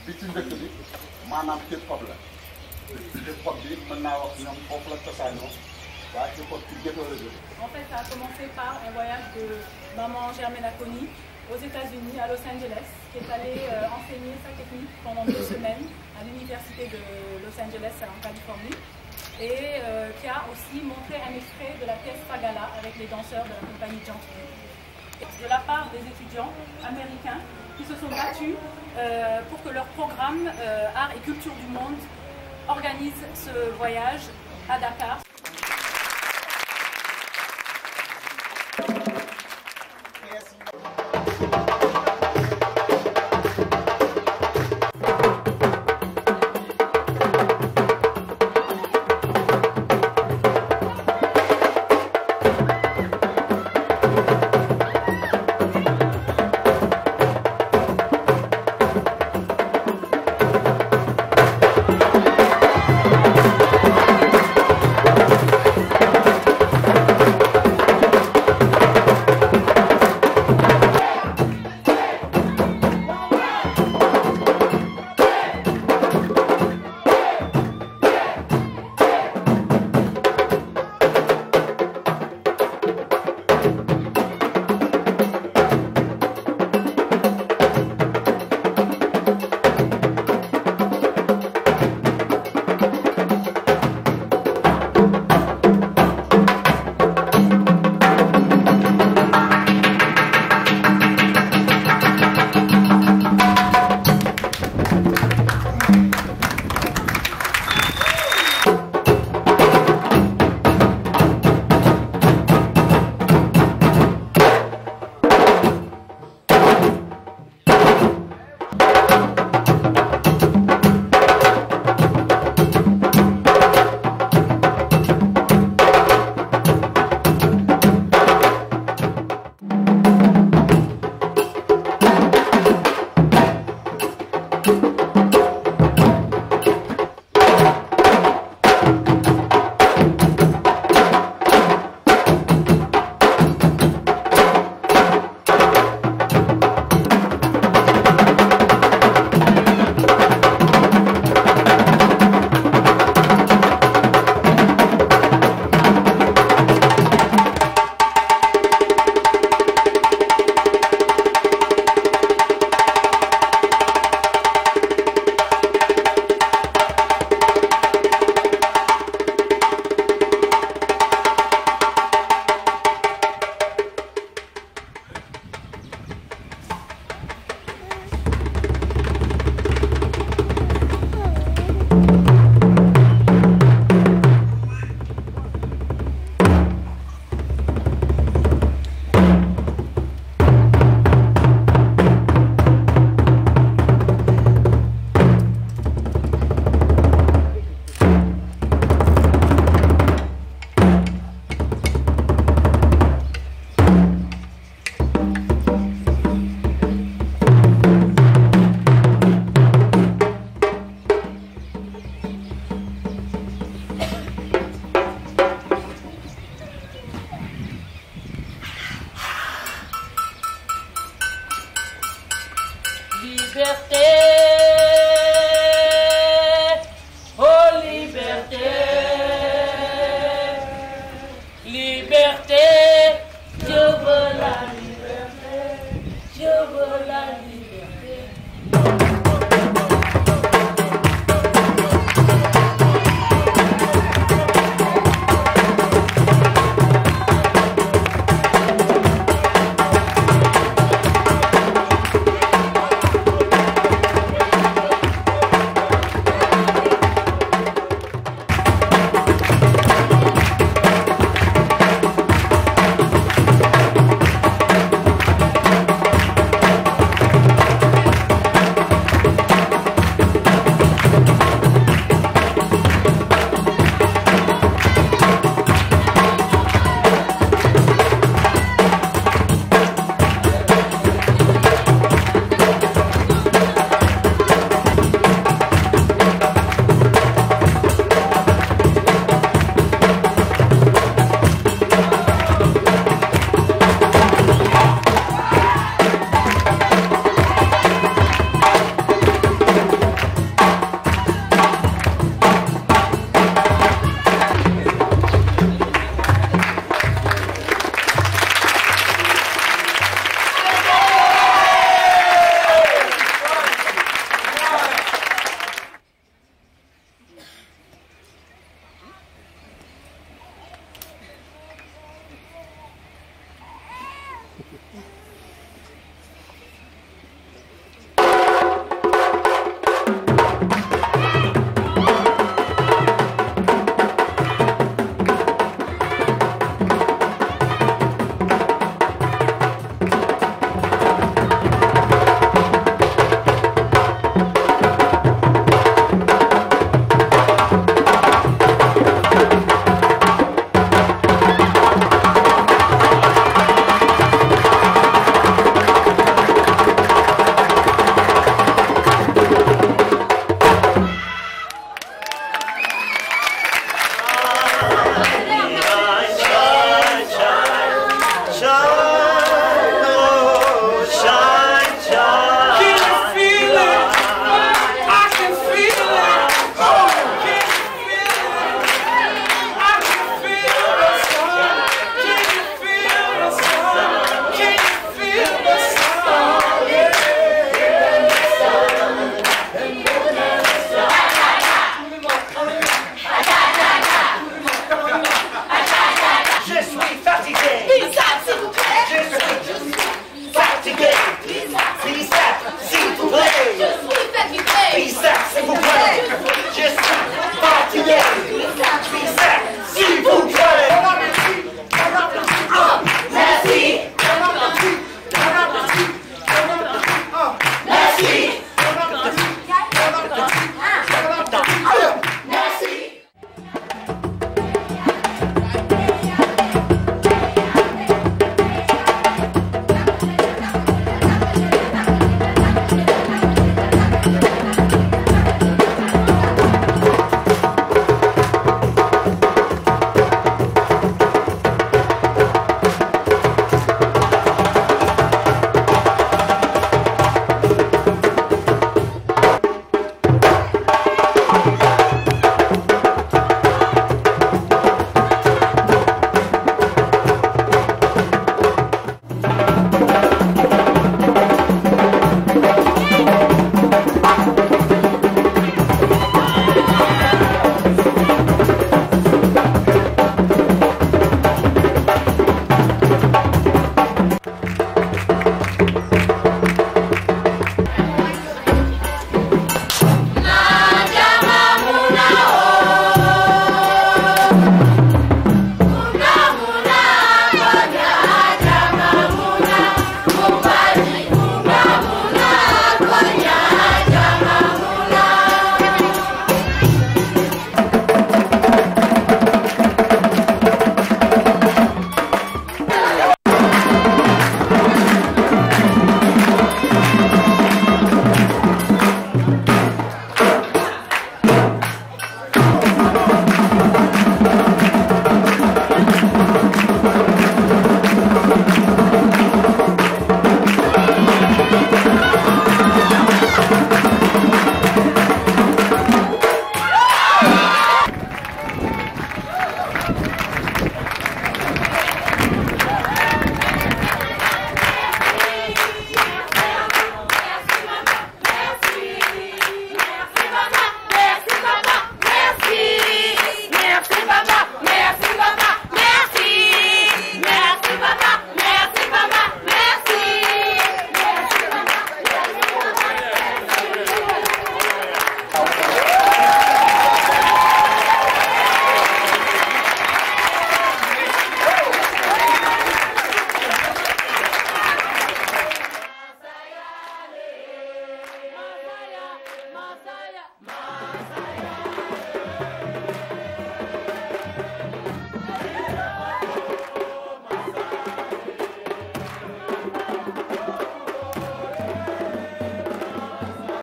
bi ci njëkk bi maanaam hip hop la hip hop bi mën naa wax ñoom foofu la cosaanoo waaye hip hop ci ghetto la jóge. En fait, ça a commencé par un voyage de maman Germaine Acogny aux États-Unis, à Los Angeles, qui est allée enseigner sa technique pendant 2 semaines à l'université de Los Angeles en Californie, et qui a aussi montré un extrait de la pièce Fagala avec les danseurs de la compagnie Gentil. De la part des étudiants américains qui se sont battus pour que leur programme Art et Culture du Monde organise ce voyage à Dakar.